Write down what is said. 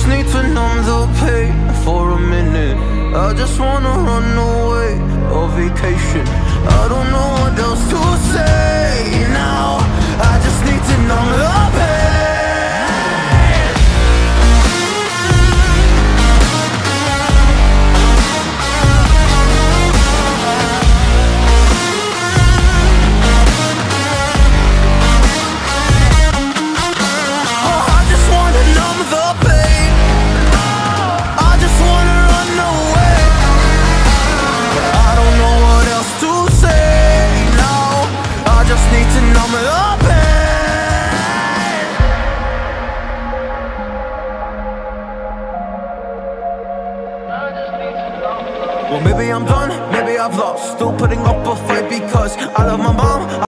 need to numb the pain for a minute. I just wanna run away on vacation. I don't know what else to say now. I just need to numb the pain. Well, maybe I'm done, maybe I've lost. Still putting up a fight because I love my mom.